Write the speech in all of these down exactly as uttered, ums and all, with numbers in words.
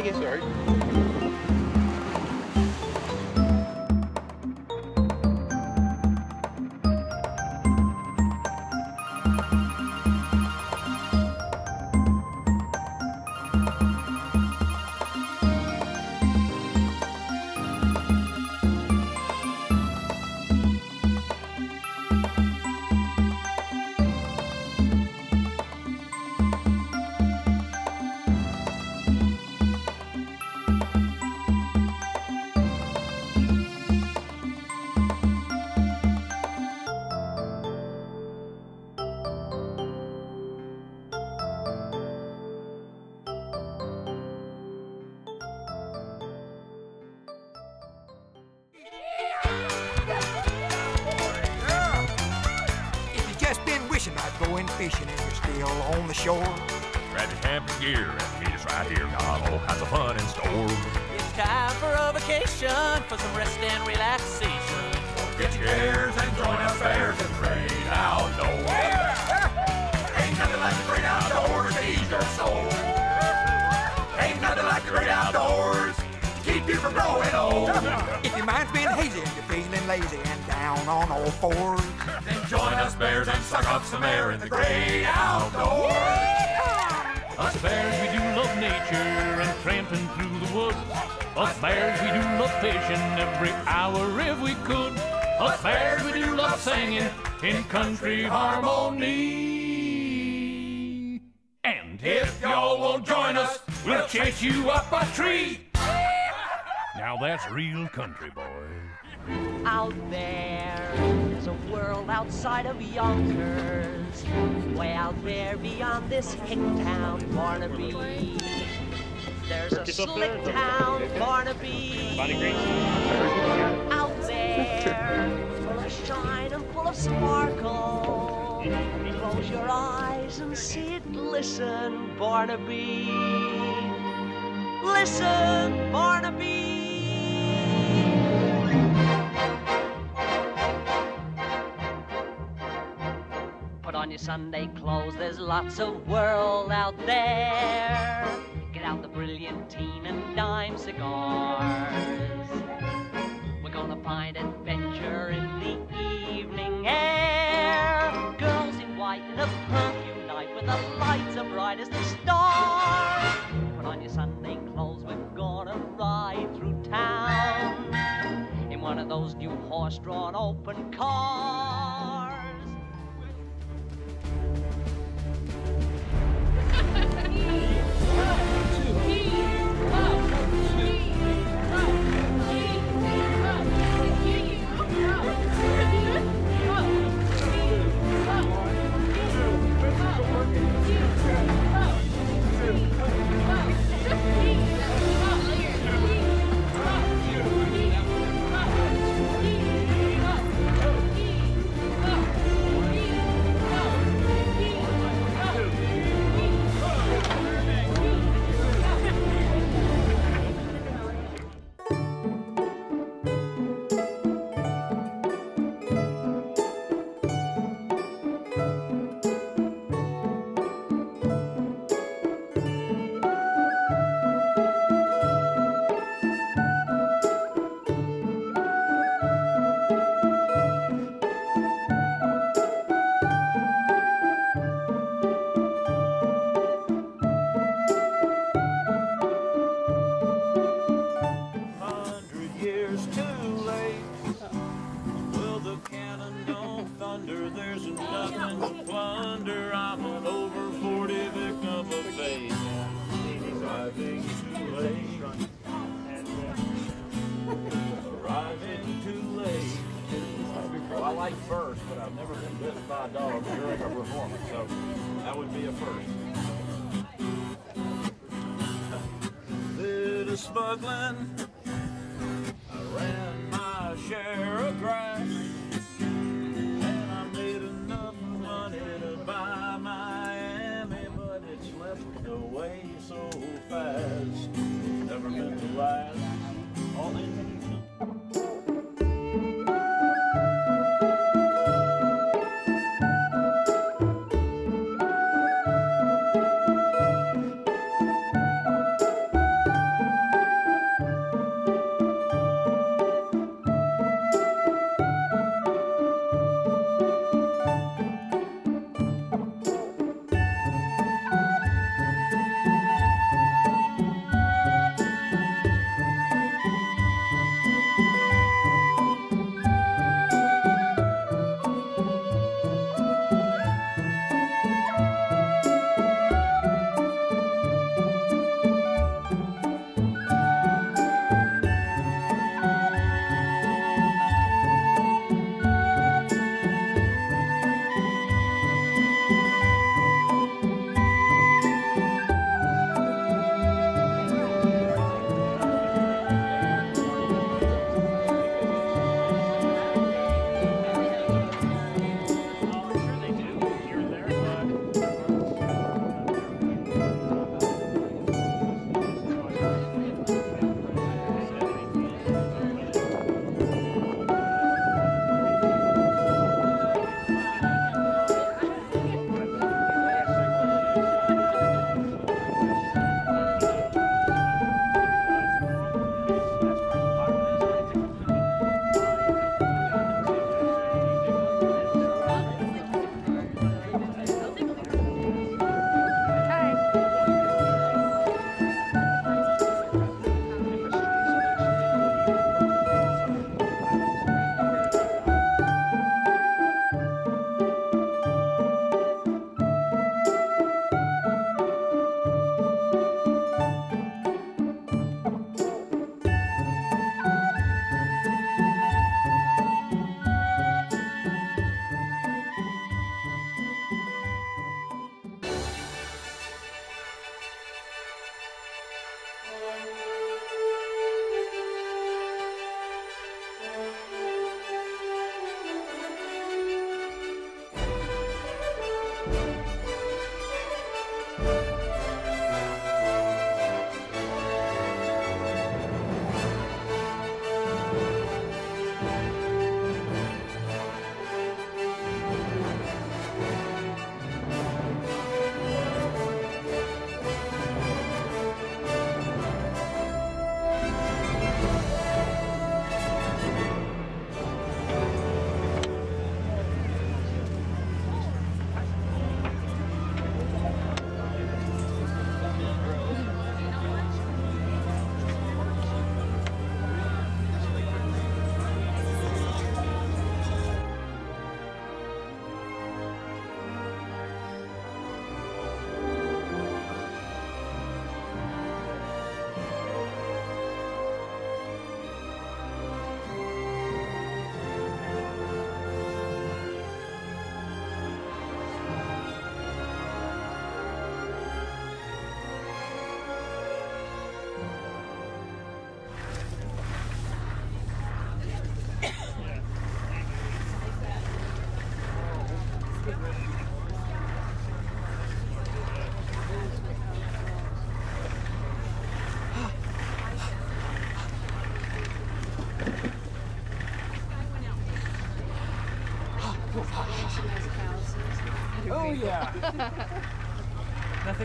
you. Sorry. Going fishing and you're still on the shore. Grab your camping gear and meet us right here. Got all kinds of fun in store. It's time for a vacation, for some rest and relaxation. Get your cares and join us bears in the great outdoors. Ain't nothing like the great outdoors to ease your soul. Ain't nothing like the great outdoors to keep you from growing old. If your mind's been hazy and you're feeling lazy and down on all fours, then join us bears and suck up some air in the great outdoors. Us bears, we do love nature and tramping through the woods. Us bears, we do love fishing every hour if we could. Us bears, we do love singing in country harmony. And if y'all won't join us, we'll chase you up a tree. Now that's real country, boys. Out there, there's a world outside of Yonkers, way out there beyond this hick town, Barnaby. There's a slick town, Barnaby. Out there, full of shine and full of sparkle. Close your eyes and see it glisten, Barnaby. Listen, Barnaby. Put on your Sunday clothes, there's lots of world out there. Get out the brilliantine and dime cigars. We're gonna find adventure in the evening air. Girls in white in a perfume night with the lights as bright as the stars. Put on your Sunday clothes, we're gonna ride through town in one of those new horse-drawn open cars. Smuggling, I ran my share of grass, and I made enough money to buy Miami, but it's left away so fast. Never meant to last. All in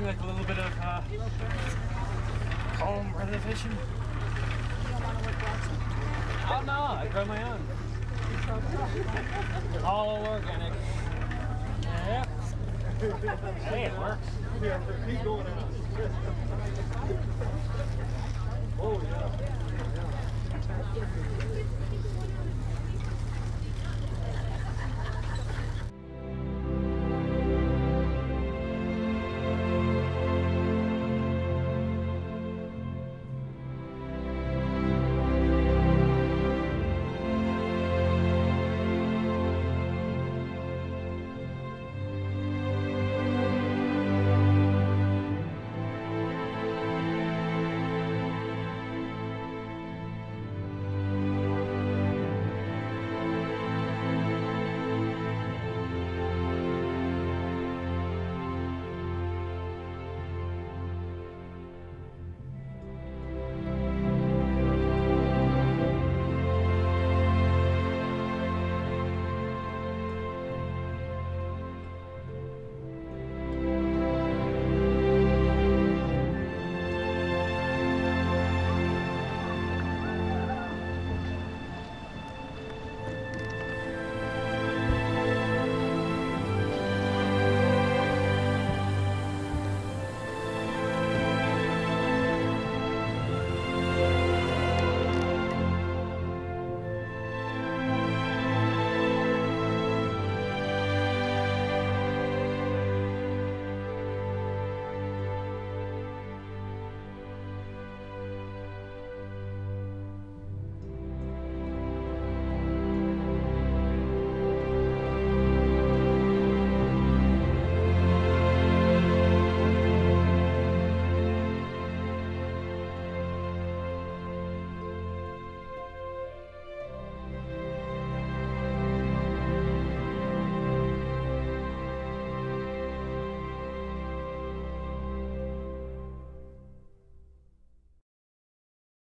like a little bit of uh, home reservation. You don't want to work Watson? Oh no, I grow my own. All organic. Yep. Hey, it works. Keep going out. Oh, yeah.